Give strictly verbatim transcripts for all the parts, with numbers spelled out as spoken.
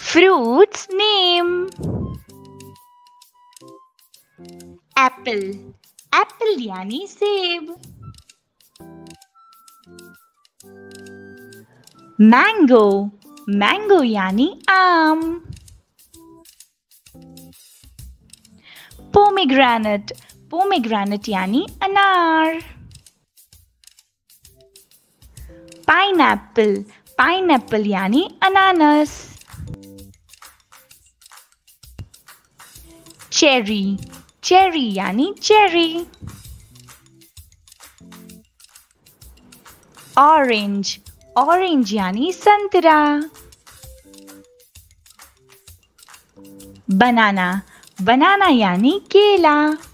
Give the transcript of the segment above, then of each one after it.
Fruits name. Apple. Apple यानी सेब. Mango. Mango यानी आम. Pomegranate. Pomegranate यानी अनार. Pineapple. Pineapple यानी अनानास. Cherry. Cherry यानी चेरी. Orange. Orange यानी संतरा. Banana. Banana यानी केला.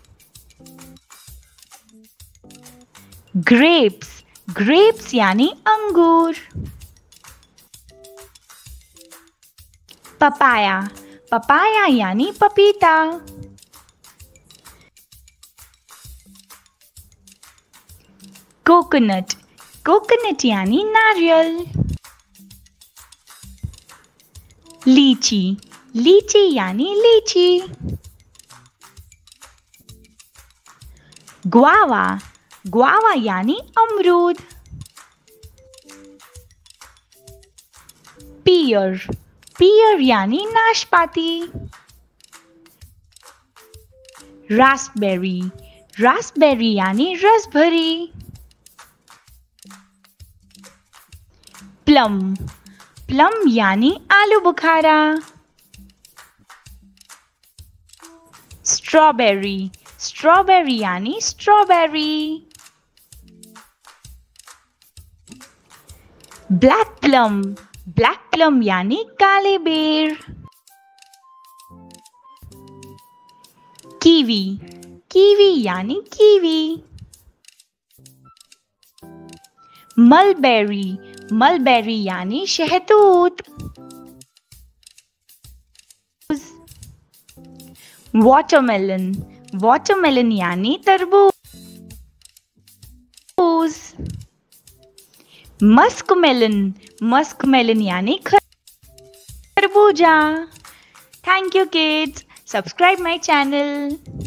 Grapes. Grapes यानी अंगूर. Papaya. Papaya यानी पपीता. Coconut. Coconut यानी नारियल. लीची. लीची यानी लीची. Guava. Guava यानी अमरूद. Pear. Pear यानी नाशपाती. Raspberry. Raspberry यानी रसभरी. Plum. Plum यानी आलू बुखारा. Strawberry. Strawberry यानी strawberry. Black plum. Black plum यानी काले बेर. Kiwi. Kiwi यानी कीवी. Mulberry. Mulberry यानी शहतूत. Watermelon. Watermelon यानी तरबूज. Muskmelon. Muskmelon यानी खरबूजा. Thank you kids. Subscribe my channel.